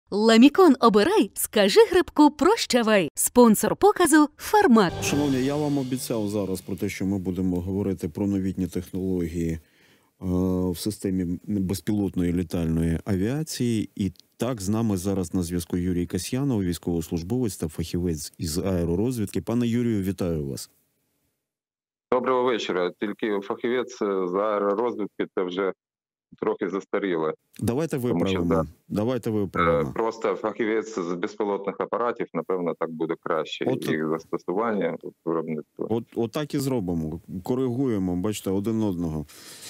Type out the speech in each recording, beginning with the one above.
Ламікон обирай, скажи грибку прощавай. Спонсор показу «Фармак». Шановні, я вам обіцяв зараз про те, що ми будемо говорити про новітні технології в системі безпілотної літальної авіації. І так, з нами зараз на зв'язку Юрій Касьянов, військовослужбовець та фахівець із аеророзвідки. Пане Юрію, вітаю вас. Доброго вечора. Тільки фахівець з аеророзвідки – це вже трохи застаріле. Давайте виправимо. Просто фахівець з безпілотних апаратів, напевно, так буде краще. Їх застосування, виробництво. От так і зробимо. Коригуємо, бачите, один одного.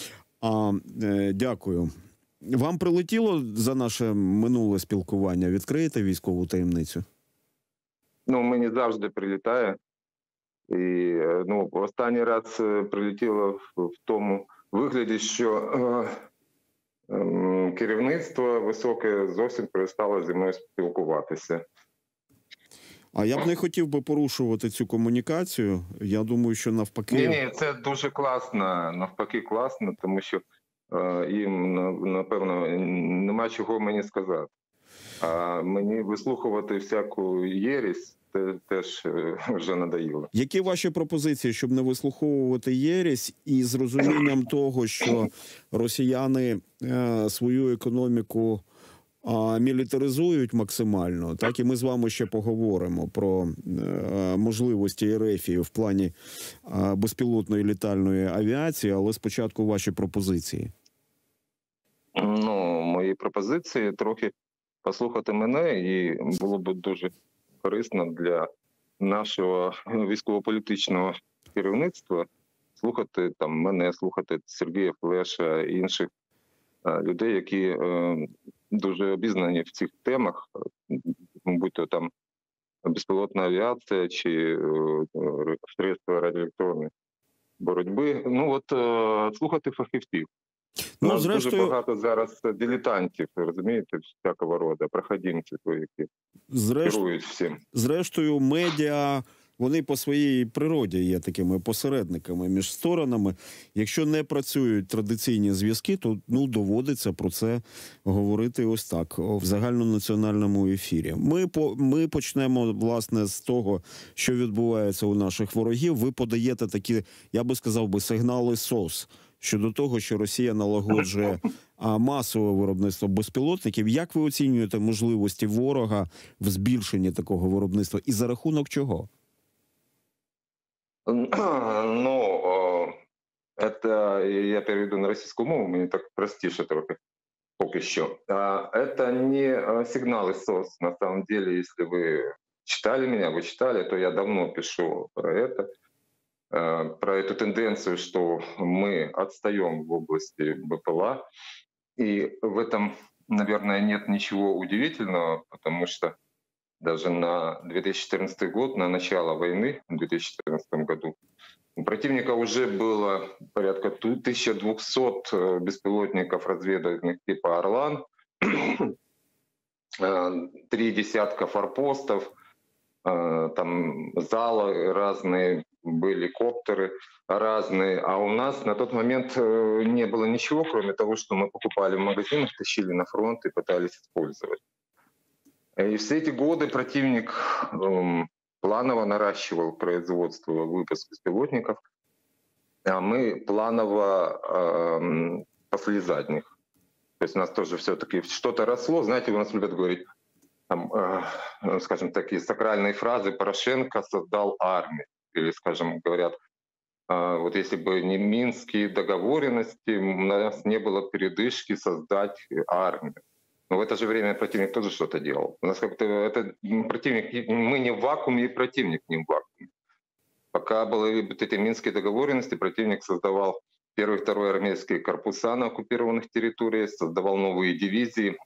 Дякую. Вам прилетіло за наше минуле спілкування? Відкриєте військову таємницю? Мені завжди прилітає. І останній раз прилетіло в тому вигляді, що керівництво високе зовсім перестало зі мною спілкуватися. А я б не хотів би порушувати цю комунікацію. Я думаю, що навпаки... Ні, це дуже класно. Навпаки класно, тому що їм, напевно, нема чого мені сказати. А мені вислухувати всяку єресь теж вже надоїло. Які ваші пропозиції, щоб не вислуховувати єресь і з розумінням того, що росіяни свою економіку мілітаризують максимально, так і ми з вами ще поговоримо про можливості РФ в плані безпілотної літальної авіації, але спочатку ваші пропозиції. Мої пропозиції трохи послухати мене, і було б дуже корисно для нашого військово-політичного керівництва слухати мене, слухати Сергія Флеша і інших людей, які дуже обізнані в цих темах, будь-то там безпілотна авіація чи средства радіоелектронної боротьби. Слухати фахівців. Зрештою... Дуже багато зараз дилетантів, розумієте, всякого роду, проходимців, які керують всім. Зрештою, медіа, вони по своїй природі є такими посередниками між сторонами. Якщо не працюють традиційні зв'язки, то доводиться про це говорити ось так, в загальнонаціональному ефірі. Ми почнемо, власне, з того, що відбувається у наших ворогів. Ви подаєте такі, я би сказав, сигнали СОС щодо того, що Росія налагоджує масове виробництво безпілотників. Як ви оцінюєте можливості ворога в збільшенні такого виробництва і за рахунок чого? Это я переведу на российскую мову, мне так простіше трохи поки що. Это не сигналы СОС. На самом деле, если вы читали меня, вы читали, то я давно пишу про это. Про эту тенденцию, что мы отстаем в области БПЛА. И в этом, наверное, нет ничего удивительного, потому что даже на 2014 год, на начало войны, в 2014 году, у противника уже было порядка 1200 беспилотников разведывательных типа «Орлан», 3 десятка форпостов, там залы разные, были коптеры разные, а у нас на тот момент не было ничего, кроме того, что мы покупали в магазинах, тащили на фронт и пытались использовать. И все эти годы противник планово наращивал производство, выпуск беспилотников, а мы планово пасли задних. То есть у нас тоже все-таки что-то росло. Знаете, у нас любят говорить, скажем, такие сакральные фразы: «Порошенко создал армию». Или, скажем, говорят, вот если бы не минские договоренности, у нас не было передышки создать армию. Но в это же время противник тоже что-то делал. У нас как-то это противник, мы не в вакууме, и противник не в вакууме. Пока были вот эти минские договоренности, противник создавал 1-й и 2-й армейские корпуса на оккупированных территориях, создавал новые дивизии,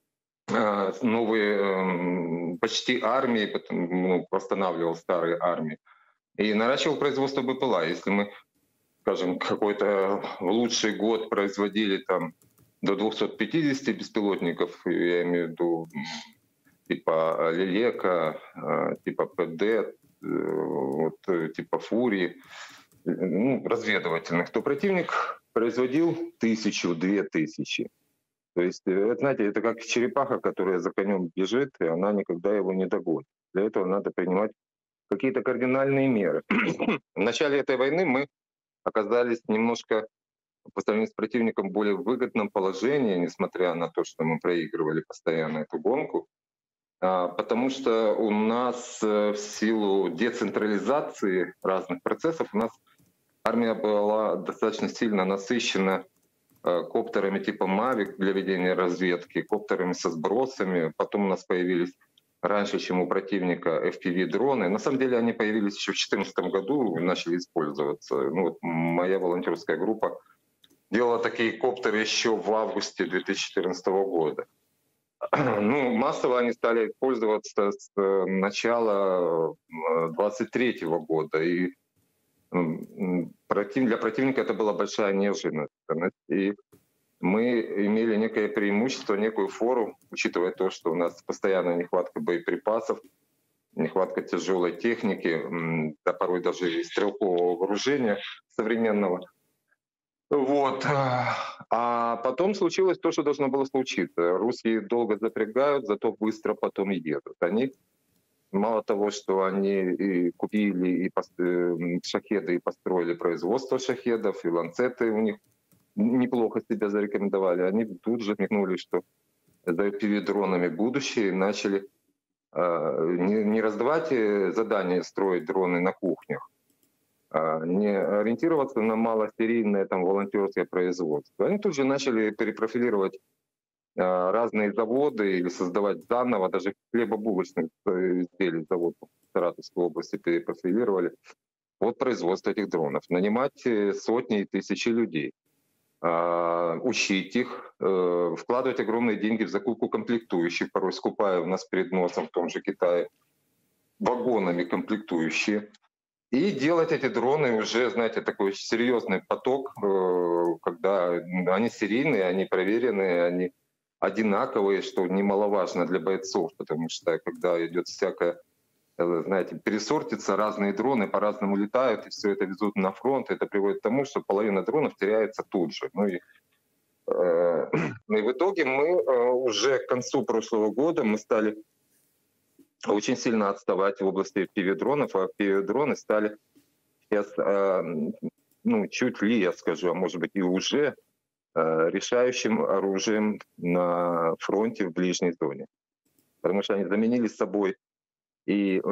новые почти армии, восстанавливал старые армии. И наращивал производство БПЛА. Если мы, скажем, какой-то в лучший год производили там до 250 беспилотников, я имею в виду типа Лелека, типа ПД, типа Фурии, разведывательных, то противник производил 1000-2000. То есть, знаете, это как черепаха, которая за конем бежит, и она никогда его не догонит. Для этого надо принимать какие-то кардинальные меры. В начале этой войны мы оказались немножко по сравнению с противником в более выгодном положении, несмотря на то, что мы проигрывали постоянно эту гонку, потому что у нас в силу децентрализации разных процессов у нас армия была достаточно сильно насыщена коптерами типа Mavic для ведения разведки, коптерами со сбросами. Потом у нас появились раньше, чем у противника, FPV-дроны. На самом деле они появились еще в 2014 году и начали использоваться. Ну, вот моя волонтерская группа делала такие коптеры еще в августе 2014 года. Ну, массово они стали использоваться с начала 2023 года. И для противника это была большая неожиданность. И мы имели некое преимущество, некую фору, учитывая то, что у нас постоянная нехватка боеприпасов, нехватка тяжелой техники, да порой даже и стрелкового вооружения современного. Вот. А потом случилось то, что должно было случиться. Русские долго запрягают, зато быстро потом едут. Они мало того, что они и купили и шахеды и построили производство шахедов, и ланцеты у них неплохо себя зарекомендовали. Они тут же смекнули, что за FPV-дронами будущее, и начали не раздавать задания строить дроны на кухнях, не ориентироваться на малосерийное там волонтерское производство. Они тут же начали перепрофилировать разные заводы или создавать заново, даже хлебобулочных изделий завод в Саратовской области перепрофилировали под производство этих дронов. Нанимать сотни и тысячи людей, учить их, вкладывать огромные деньги в закупку комплектующих, порой скупая у нас перед носом в том же Китае вагонами комплектующие. И делать эти дроны уже, знаете, такой серьезный поток, когда они серийные, они проверенные, они одинаковые, что немаловажно для бойцов, потому что когда идет всякое, знаете, пересортится, разные дроны по-разному летают, и все это везут на фронт, это приводит к тому, что половина дронов теряется тут же. Ну и в итоге мы уже к концу прошлого года мы стали очень сильно отставать в области FPV-дронов, а FPV-дроны стали сейчас, ну, чуть ли, я скажу, а может быть и уже решающим оружием на фронте в ближней зоне. Потому что они заменили с собой и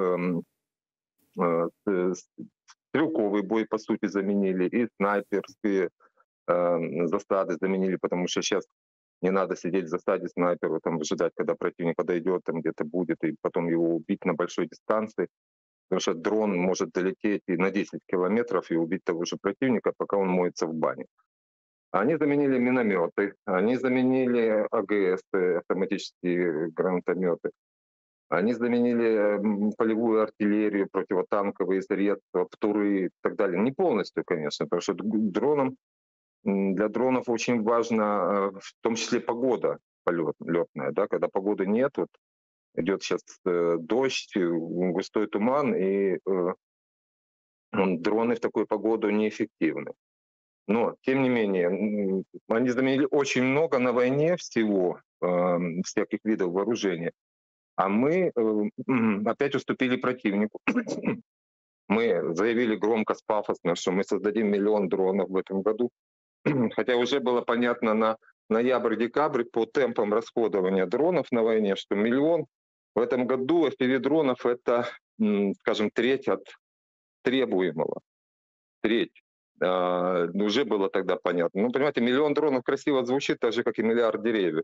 стрелковый бой, по сути, заменили, и снайперские засады заменили, потому что сейчас не надо сидеть в засаде снайперу, там, ожидать, когда противник подойдет, там где-то будет, и потом его убить на большой дистанции. Потому что дрон может долететь и на 10 километров и убить того же противника, пока он моется в бане. Они заменили минометы, они заменили АГС, автоматические гранатометы, они заменили полевую артиллерию, противотанковые средства, ПТУРы и так далее. Не полностью, конечно, потому что для дронов очень важно в том числе погода летная. Да? Когда погоды нет, вот идет сейчас дождь, густой туман, и дроны в такую погоду неэффективны. Но, тем не менее, они заменили очень много на войне всего, всяких видов вооружения. А мы опять уступили противнику. Мы заявили громко, пафосно, что мы создадим 1 миллион дронов в этом году. Хотя уже было понятно на ноябрь-декабрь по темпам расходования дронов на войне, что 1 миллион в этом году FPV-дронов — это, скажем, треть от требуемого. Треть. Уже было тогда понятно. Ну, понимаете, 1 миллион дронов красиво звучит, так же, как и 1 миллиард деревьев.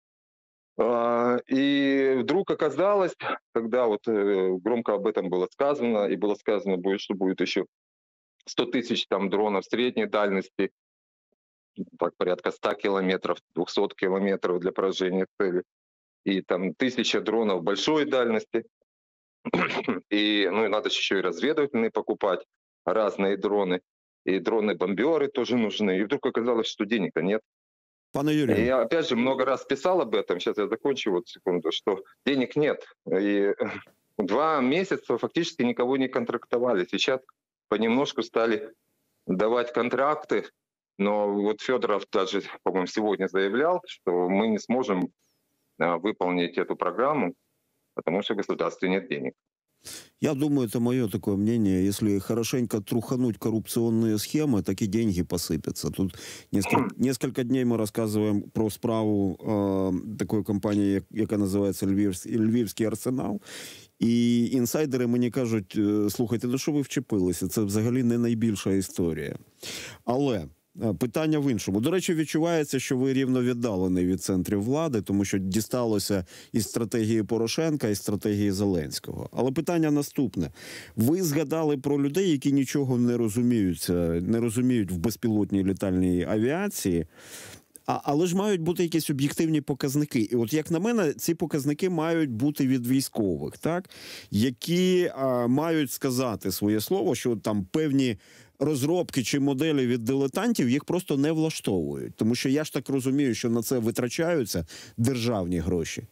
И вдруг оказалось, когда вот громко об этом было сказано, и было сказано, что будет еще 100 тысяч там дронов средней дальности, так, порядка 100 километров, 200 километров для поражения цели, и там 1000 дронов большой дальности. И, ну, и надо еще и разведывательные покупать, разные дроны, и дроны-бомберы тоже нужны. И вдруг оказалось, что денег-то нет. Пане Юрію. И я опять же много раз писал об этом, сейчас я закончу, вот секунду, что денег нет. И 2 месяца фактически никого не контрактовали. Сейчас понемножку стали давать контракты, Но вот Федоров даже, по-моему, сегодня заявлял, что мы не сможем выполнить эту программу, потому что в государстве нет денег. Я думаю, это мое такое мнение. Если хорошенько трухануть коррупционные схемы, так и деньги посыпятся. Тут несколько дней мы рассказываем про справу такої компанії, яка називається Львівський арсенал. І інсайдери мені кажуть, слухайте, ну що ви вчепилися? Це взагалі не найбільша історія. Але питання в іншому. До речі, відчувається, що ви рівновіддалений від центрів влади, тому що дісталося і стратегії Порошенка, і стратегії Зеленського. Але питання наступне. Ви згадали про людей, які нічого не розуміють в безпілотній літальній авіації, але ж мають бути якісь об'єктивні показники. І от, як на мене, ці показники мають бути від військових, так? Які мають сказати своє слово, що там певні розробки чи моделі від дилетантів їх просто не влаштовують. Тому що я ж так розумію, що на це витрачаються державні гроші.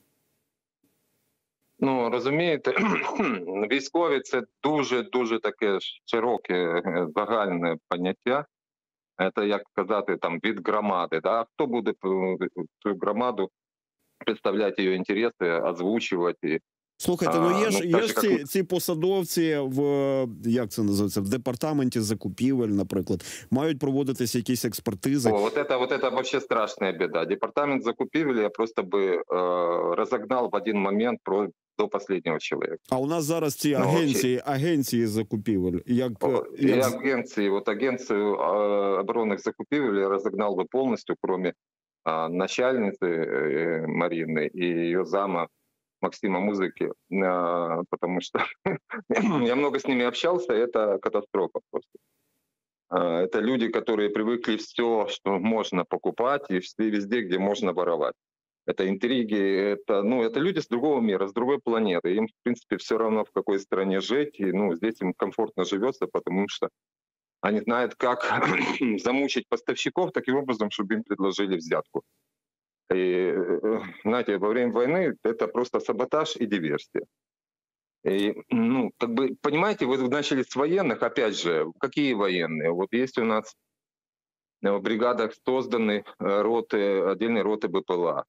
Ну, розумієте, військові – це дуже таке широке, загальне поняття. Це, як сказати, там, від громади. Да? Хто буде цю громаду представляти її інтереси, озвучувати? Слухайте, є ж ці посадовці як це називається, в департаменті закупівель, наприклад, мають проводитися якісь експертизи. Вот это вообще страшная беда. Департамент закупівель я просто би розогнав в один момент до последнего человека. А у нас зараз ці агенції закупівель. Агенцию оборонных закупівель я разогнал бы полностью, кроме начальницы Марины и ее зама Максима Музыки, потому что я много с ними общался, это катастрофа просто. Это люди, которые привыкли все, что можно покупать, и везде, где можно воровать. Это интриги, это люди с другого мира, с другой планеты. Им, в принципе, все равно, в какой стране жить, и здесь им комфортно живется, потому что они знают, как замучить поставщиков таким образом, чтобы им предложили взятку. И, знаете, во время войны это просто саботаж и диверсия. И, понимаете, вы начали с военных, опять же, какие военные? Вот есть у нас в бригадах созданы отдельные роты БПЛА.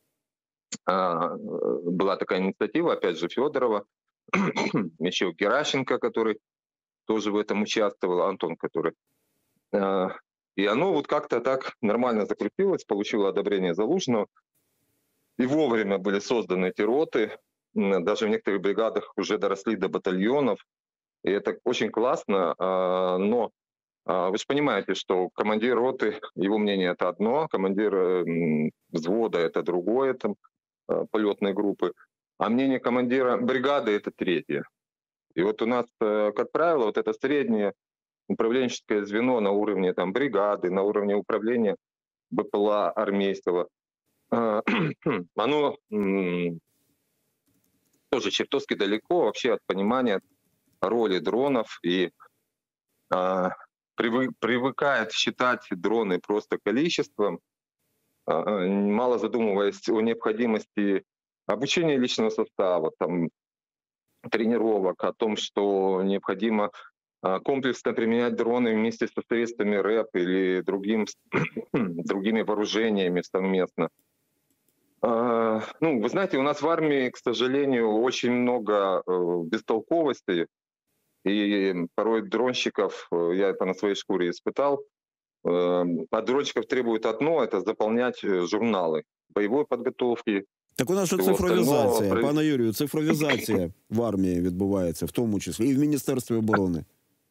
Была такая инициатива, опять же, Федорова, еще Геращенко, который тоже в этом участвовал, Антон, который... И оно вот как-то так нормально закрепилось, получило одобрение Залужного. И вовремя были созданы эти роты. Даже в некоторых бригадах уже доросли до батальонов. И это очень классно. Но вы же понимаете, что командир роты, его мнение это одно, командир взвода это другое, там, полетной группы. А мнение командира бригады это третье. И вот у нас, как правило, вот это среднее управленческое звено на уровне там, бригады, на уровне управления БПЛА армейского, оно тоже чертовски далеко вообще от понимания роли дронов и привыкает считать дроны просто количеством, мало задумываясь о необходимости обучения личного состава, там, тренировок, о том, что необходимо комплексно применять дроны вместе со средствами РЭП или другими вооружениями совместно. Вы знаете, у нас в армии, к сожалению, очень много бестолковости, и порой дронщиков, я это на своей шкуре испытал, от дронщиков требуют одно — это заполнять журналы боевой подготовки. Так у нас же цифровізація, пане Юрію, цифровізація в армії відбувається, в тому числі, і в Міністерстві оборони.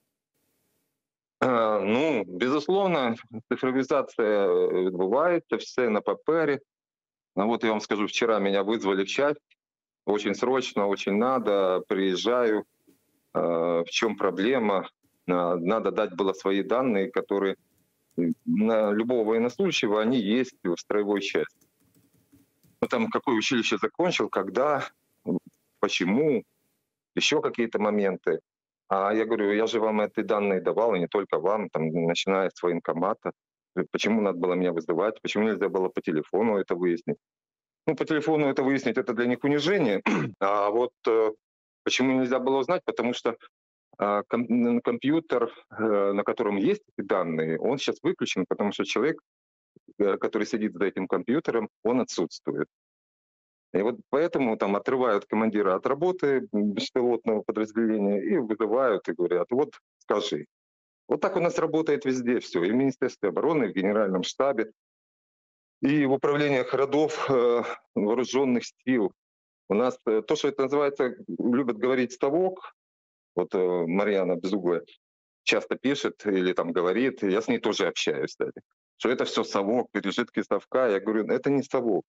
Безусловно, цифровизация відбувається, все на папері. Вот я вам скажу, вчера меня вызвали в часть, очень срочно, очень надо, приезжаю, в чем проблема? Надо дать было свои данные, которые на любого военнослужащего, они есть в строевой части. Там какое училище закончил, когда, почему, еще какие-то моменты. А я говорю, я же вам эти данные давал, и не только вам, там, начиная с военкомата. Почему надо было меня вызывать, почему нельзя было по телефону это выяснить? По телефону это выяснить, это для них унижение. А вот почему нельзя было узнать? Потому что компьютер, на котором есть эти данные, он сейчас выключен, потому что человек, который сидит за этим компьютером, он отсутствует. И вот поэтому там отрывают командира от работы беспилотного подразделения и вызывают и говорят: вот скажи. Вот так у нас работает везде все, и в Министерстве обороны, и в Генеральном штабе, и в управлениях родов вооруженных сил. У нас то, что это называется, любят говорить совок, вот Марьяна Безуглая часто пишет или там говорит, я с ней тоже общаюсь, кстати, что это все совок, пережитки совка. Я говорю, это не совок.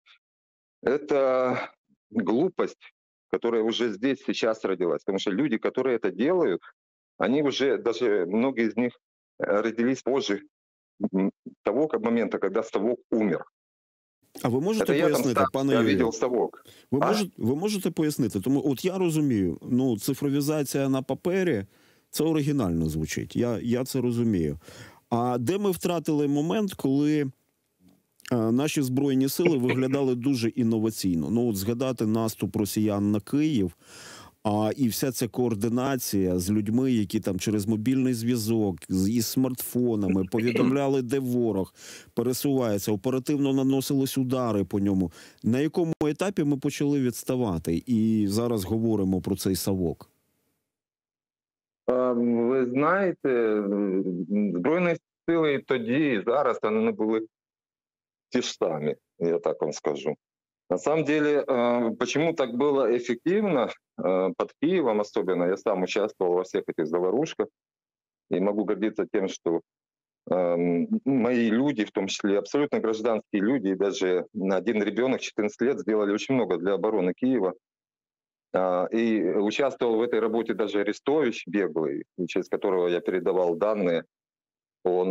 Это глупость, которая уже здесь, сейчас родилась. Потому что люди, которые это делают, они уже, даже многие из них родились позже того момента, когда совок умер. А ви можете Это пояснити, пане я Юрію? видел совок. Ви можете пояснити? Тому от я розумію, ну, цифровізація на папері – це оригінально звучить. Я це розумію. А де ми втратили момент, коли наші Збройні сили виглядали дуже інноваційно? Ну, от згадати наступ росіян на Київ, і вся ця координація з людьми, які там через мобільний зв'язок, із смартфонами повідомляли, де ворог пересувається, оперативно наносились удари по ньому. На якому етапі ми почали відставати? І зараз говоримо про цей совок. Ви знаєте, Збройні сили і тоді, і зараз вони не були ті ж самі, я так вам скажу. На самом деле, почему так было эффективно под Киевом особенно, я сам участвовал во всех этих заварушках и могу гордиться тем, что мои люди, в том числе абсолютно гражданские люди, и даже один ребенок 14 лет сделали очень много для обороны Киева. И участвовал в этой работе даже Арестович беглый, через которого я передавал данные о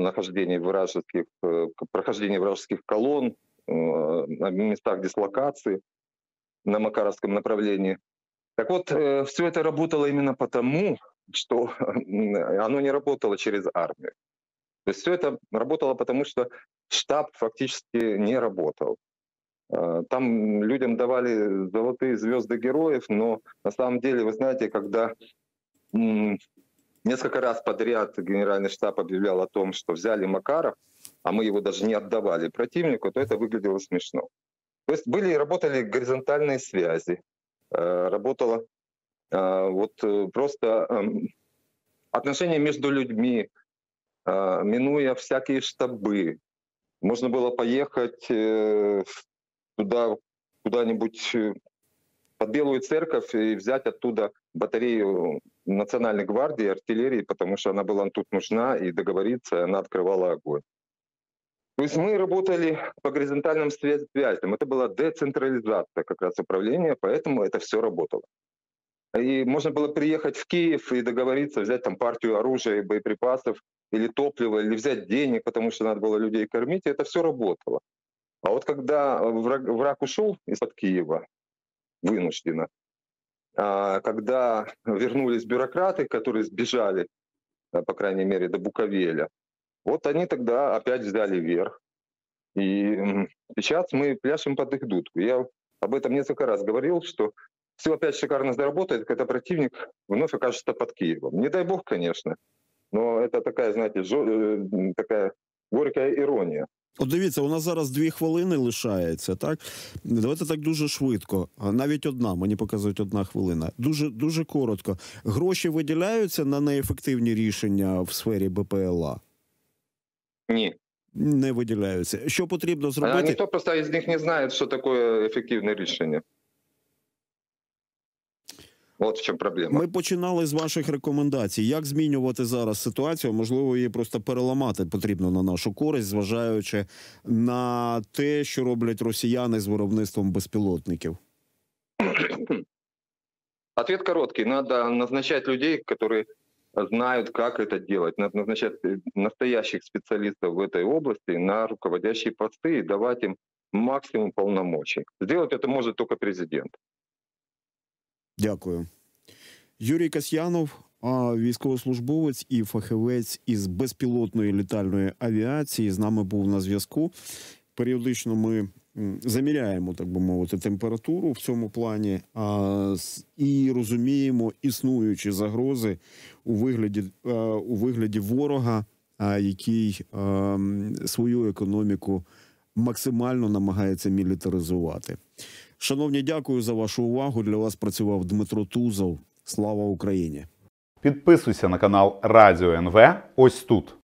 прохождении вражеских колонн, на местах дислокации на Макаровском направлении. Так вот, все это работало именно потому, что оно не работало через армию. То есть все это работало потому, что штаб фактически не работал. Там людям давали золотые звезды героев, но на самом деле, вы знаете, когда несколько раз подряд Генеральный штаб объявлял о том, что взяли Макаров, а мы его даже не отдавали противнику, то это выглядело смешно. То есть работали горизонтальные связи, работало просто отношения между людьми, минуя всякие штабы. Можно было поехать туда, куда-нибудь под Белую церковь и взять оттуда батарею Национальной гвардии, артиллерии, потому что она была тут нужна, и договориться, и она открывала огонь. То есть мы работали по горизонтальным связям. Это была децентрализация как раз управления, поэтому это все работало. И можно было приехать в Киев и договориться, взять там партию оружия, боеприпасов или топлива, или взять денег, потому что надо было людей кормить, и это все работало. А вот когда враг ушел из-под Киева, вынужденно, когда вернулись бюрократы, которые сбежали, по крайней мере, до Буковеля, вот они тогда опять взяли верх. И сейчас мы пляшем под их дудку. Я об этом несколько раз говорил, что все опять шикарно заработает, когда противник вновь окажется под Киевом. Не дай бог, конечно, но это такая, знаете, такая горькая іронія. От дивіться, у нас зараз 2 хвилини лишається, так? Давайте так дуже швидко. Навіть одна, мені показують 1 хвилина. Дуже коротко. Гроші виділяються на неефективні рішення в сфері БПЛА? Ні. Не виділяються. Що потрібно зробити? Ніхто просто із них не знає, що таке ефективне рішення. От в чому проблема. Ми починали з ваших рекомендацій. Як змінювати зараз ситуацію? Можливо, її просто переламати потрібно на нашу користь, зважаючи на те, що роблять росіяни з виробництвом безпілотників. Ответ короткий. Надо назначать людей, которые знают, как это делать. Надо назначать настоящих специалистов в этой области на руководящие посты и давать им максимум полномочий. Сделать это может только президент. Дякую. Юрій Касьянов, військовослужбовець і фахівець із безпілотної літальної авіації, з нами був на зв'язку. Періодично ми заміряємо, так би мовити, температуру в цьому плані і розуміємо існуючі загрози у вигляді ворога, який свою економіку максимально намагається мілітаризувати. Шановні, дякую за вашу увагу. Для вас працював Дмитро Тузов. Слава Україні! Підписуйся на канал Радіо НВ ось тут.